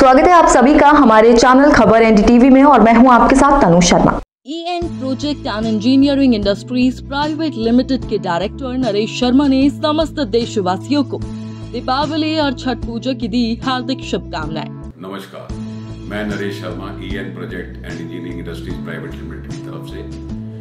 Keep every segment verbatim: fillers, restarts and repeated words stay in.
स्वागत है आप सभी का हमारे चैनल खबर एनडीटीवी में और मैं हूं आपके साथ Tanu Sharma. EN project and engineering industries private limited के डायरेक्टर नरेश शर्मा ने समस्त देशवासियों को दीपावली और छठ पूजा की दी हार्दिक शुभकामनाएं। नमस्कार, मैं Naresh Sharma EN project and engineering industries private limited की तरफ से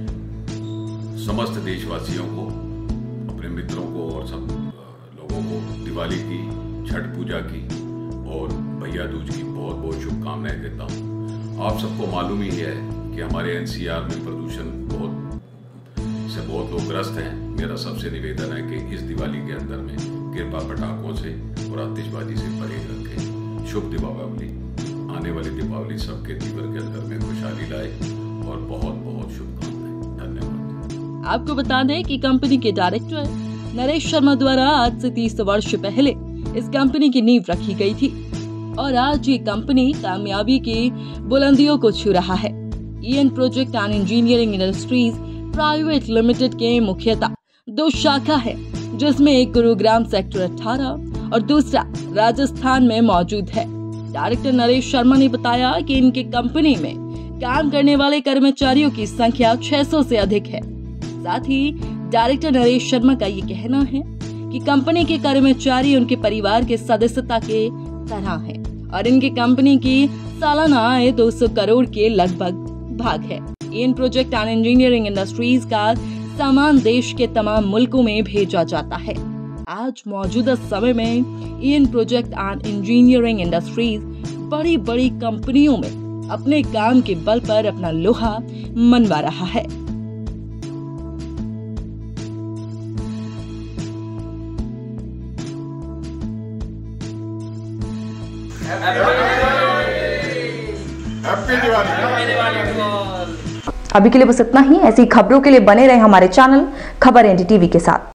समस्त देशवासियों को, अपने मित्रों को और सब लोगों को दिवाली की, छठ पूजा की और भैया दूज की बहुत बहुत शुभकामनाएं देता हूँ। आप सबको मालूम ही है कि हमारे एनसीआर में प्रदूषण बहुत से बहुत लोग ग्रस्त हैं। मेरा सबसे निवेदन है कि इस दिवाली के अंदर में कृपा पटाखों से और आतिशबाजी से परहेज रखें। शुभ दीपावली। आने वाली दीपावली सबके जीवन के अंदर में खुशहाली लाए और बहुत बहुत शुभकामनाएं। धन्यवाद। आपको बता दें कि कंपनी के डायरेक्टर नरेश शर्मा द्वारा आज से तीस वर्ष पहले इस कंपनी की नींव रखी गई थी और आज ये कंपनी कामयाबी की बुलंदियों को छू रहा है। EN project and engineering industries private limited के मुख्यतः दो शाखा है, जिसमें एक गुरुग्राम सेक्टर अठारह और दूसरा राजस्थान में मौजूद है। डायरेक्टर नरेश शर्मा ने बताया कि इनके कंपनी में काम करने वाले कर्मचारियों की संख्या छह सौ से अधिक है। साथ ही डायरेक्टर नरेश शर्मा का ये कहना है कि कंपनी के कर्मचारी उनके परिवार के सदस्यता के तरह हैं और इनके कंपनी की सालाना आय दो सौ करोड़ के लगभग भाग है। EN project and engineering industries का सामान देश के तमाम मुल्कों में भेजा जाता है। आज मौजूदा समय में EN project and engineering industries बड़ी बड़ी कंपनियों में अपने काम के बल पर अपना लोहा मनवा रहा है। अभी के लिए बस इतना ही। ऐसी खबरों के लिए बने रहे हमारे चैनल खबर एनडीटीवी के साथ।